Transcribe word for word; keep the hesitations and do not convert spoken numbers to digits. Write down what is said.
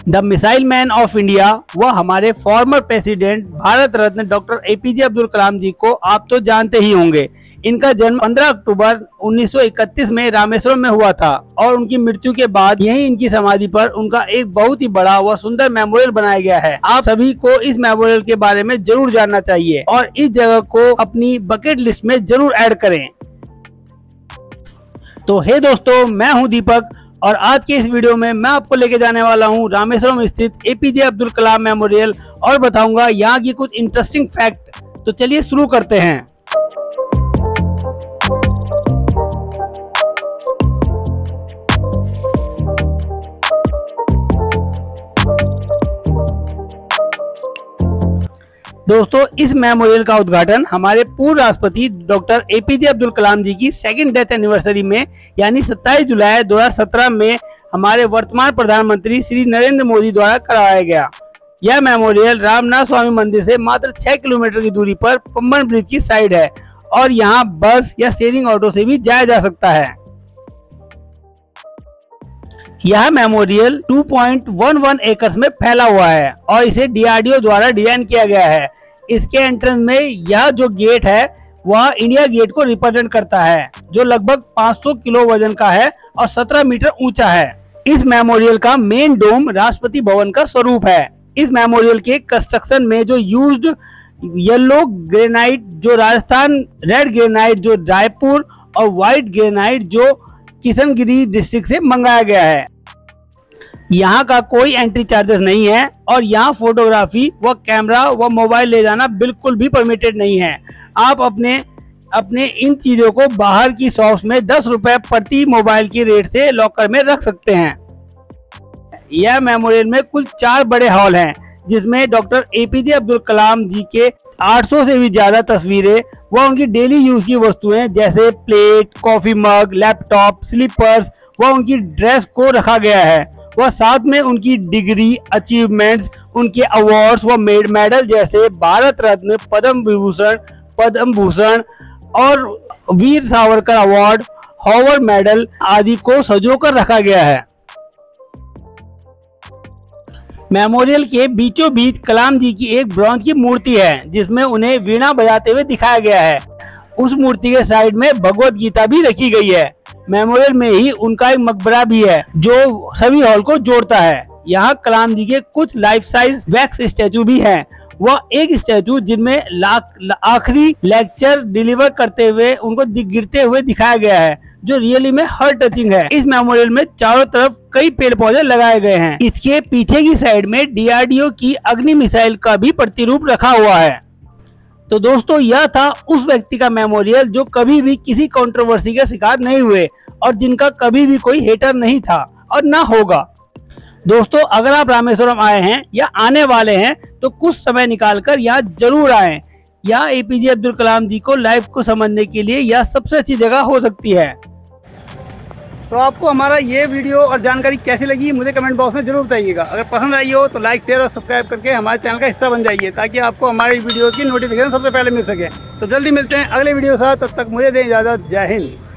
The missile man of India व हमारे former president Bharat Ratna doctor APJ Abdul Kalam ji को आप तो जानते ही होंगे। इनका जन्म पंद्रह अक्टूबर उन्नीस सौ इकतीस में रामेश्वरम में हुआ था और उनकी मृत्यु के बाद यहीं इनकी समाधि पर उनका एक बहुत ही बड़ा व सुंदर मेमोरियल बनाया गया है। आप सभी को इस मेमोरियल के बारे में जरूर जानना चाहिए और इस जगह को अपनी बकेट लिस्ट में जरूर ऐड करें। तो हे दोस्तों, मैं हूं दीपक और आज के इस वीडियो में मैं आपको लेके जाने वाला हूं रामेश्वरम स्थित एपीजे अब्दुल कलाम मेमोरियल और बताऊंगा यहाँ की कुछ इंटरेस्टिंग फैक्ट। तो चलिए शुरू करते हैं। दोस्तों, इस मेमोरियल का उद्घाटन हमारे पूर्व राष्ट्रपति डॉक्टर एपीजे अब्दुल कलाम जी की सेकंड डेथ एनिवर्सरी में यानी सत्ताईस जुलाई दो हज़ार सत्रह में हमारे वर्तमान प्रधानमंत्री श्री नरेंद्र मोदी द्वारा कराया गया। यह मेमोरियल रामनाथ स्वामी मंदिर से मात्र छह किलोमीटर की दूरी पर पंबन ब्रिज की साइड है और यहाँ बस या शेयरिंग ऑटो से भी जाया जा सकता है। यह मेमोरियल दो पॉइंट एक एक एकड़ में फैला हुआ है और इसे डीआरडीओ द्वारा डिजाइन किया गया है। इसके एंट्रेंस में यह जो गेट है वह इंडिया गेट को रिप्रेजेंट करता है, जो लगभग पाँच सौ किलो वजन का है और सत्रह मीटर ऊंचा है। इस मेमोरियल का मेन डोम राष्ट्रपति भवन का स्वरूप है। इस मेमोरियल के कंस्ट्रक्शन में जो यूज्ड येलो ग्रेनाइट जो राजस्थान, रेड ग्रेनाइट जो रायपुर और व्हाइट ग्रेनाइट जो किशनगिरी डिस्ट्रिक्ट से मंगाया गया है। यहाँ का कोई एंट्री चार्जेस नहीं है और यहाँ फोटोग्राफी व कैमरा व मोबाइल ले जाना बिल्कुल भी परमिटेड नहीं है। आप अपने अपने इन चीजों को बाहर की शॉप्स में दस रुपए प्रति मोबाइल की रेट से लॉकर में रख सकते हैं। यह मेमोरियल में कुल चार बड़े हॉल हैं, जिसमें डॉक्टर एपीजे अब्दुल कलाम जी के आठ सौ से भी ज्यादा तस्वीरें व उनकी डेली यूज की वस्तुएं जैसे plate, coffee mug, laptop, slippers व उनकी ड्रेस को रखा गया है। वह साथ में उनकी डिग्री, अचीवमेंट्स, उनके अवार्ड्स व मेडल जैसे भारत रत्न, पद्म विभूषण, पद्म भूषण और Veer Savarkar award, Howard medal आदि को सजोकर रखा गया है। मेमोरियल के बीचों बीच कलाम जी की एक ब्रॉन्ज की मूर्ति है, जिसमें उन्हें वीणा बजाते हुए दिखाया गया है। उस मूर्ति के साइड में भगवत गीता भी रखी गई है। मेमोरियल में ही उनका एक मकबरा भी है जो सभी हॉल को जोड़ता है। यहाँ कलाम जी के कुछ लाइफ साइज वैक्स स्टैचू भी हैं। वह एक स्टैचू जिनमें आखिरी लेक्चर डिलीवर करते हुए उनको गिरते हुए दिखाया गया है, जो रियली में हार्ट टचिंग है। इस मेमोरियल में चारों तरफ कई पेड़ पौधे लगाए गए हैं। इसके पीछे की साइड में डीआरडीओ की अग्नि मिसाइल का भी प्रतिरूप रखा हुआ है। तो दोस्तों, यह था उस व्यक्ति का मेमोरियल जो कभी भी किसी कंट्रोवर्सी का शिकार नहीं हुए और जिनका कभी भी कोई हेटर नहीं था और ना होगा। दोस्तों, अगर आप रामेश्वरम आए हैं या आने वाले हैं तो कुछ समय निकालकर यहाँ जरूर आएं। यहाँ एपीजे अब्दुल कलाम जी को लाइफ को समझने के लिए यह सबसे अच्छी जगह हो सकती है। तो आपको हमारा ये वीडियो और जानकारी कैसी लगी मुझे कमेंट बॉक्स में जरूर बताइएगा। अगर पसंद आई हो तो लाइक, शेयर और सब्सक्राइब करके हमारे चैनल का हिस्सा बन जाइए, ताकि आपको हमारी वीडियो की नोटिफिकेशन सबसे पहले मिल सके। तो जल्दी मिलते हैं अगले वीडियो के साथ, तब तक मुझे दें इजाजत। जय हिंद।